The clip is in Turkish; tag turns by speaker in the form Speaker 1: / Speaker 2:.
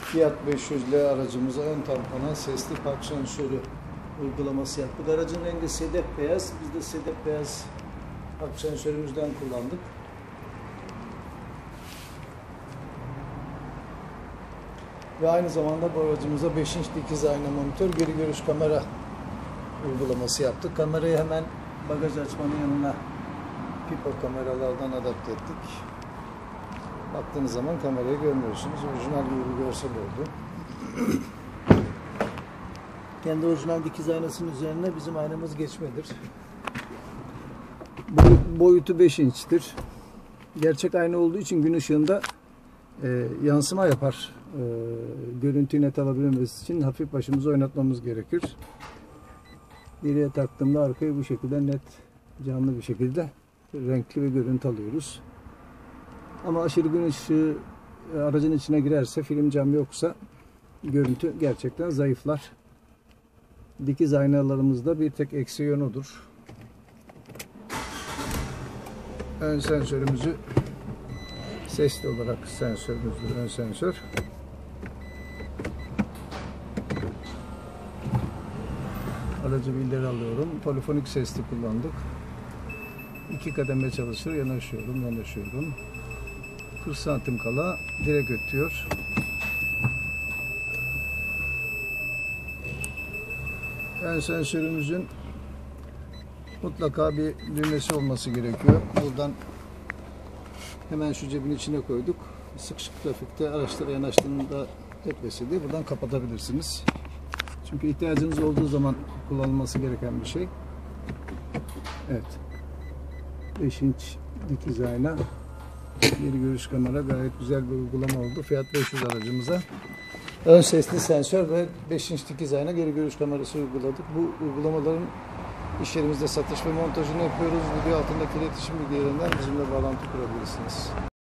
Speaker 1: Fiat 500'le aracımıza ön tampona sesli park sensörü uygulaması yaptık. Aracın rengi sedef beyaz. Biz de sedef beyaz park sensörümüzden kullandık. Ve aynı zamanda bu aracımıza 5 inç dikiz ayna monitör, geri görüş kamera uygulaması yaptık. Kamerayı hemen bagaj açmanın yanına pipo kameralardan adapte ettik. Baktığınız zaman kamerayı görmüyorsunuz. Orijinal gibi bir görsel oldu. Kendi orijinal dikiz aynasının üzerine bizim aynamız geçmedir. Boyutu 5 inçtir. Gerçek ayna olduğu için gün ışığında yansıma yapar. Görüntüyü net alabilmemiz için hafif başımızı oynatmamız gerekir. Geriye taktığımda arkayı bu şekilde net, canlı bir şekilde renkli bir görüntü alıyoruz. Ama aşırı gün ışığı aracın içine girerse, film cam yoksa görüntü gerçekten zayıflar. Dikiz aynalarımızda bir tek eksi yönüdür. Ön sensörümüzü sesli olarak sensörümüzdür, ön sensör. Aracı bildiri alıyorum. Polifonik sesli kullandık. 2 kademe çalışır. Yanaşıyorum. 40 santim kala direkt ötüyor. Ön sensörümüzün mutlaka bir düğmesi olması gerekiyor. Buradan hemen şu cebin içine koyduk. Sıkışık trafikte araçlara yanaştığında etmesi diye buradan kapatabilirsiniz. Çünkü ihtiyacınız olduğu zaman kullanılması gereken bir şey. Evet. 5 inç dikiz ayna, geri görüş kamera, gayet güzel bir uygulama oldu. Fiat 500 aracımıza ön sesli sensör ve 5 inç dikiz ayna, geri görüş kamerası uyguladık. Bu uygulamaların iş yerimizde satış ve montajını yapıyoruz. Video altındaki iletişim bilgilerinden bizimle bağlantı kurabilirsiniz.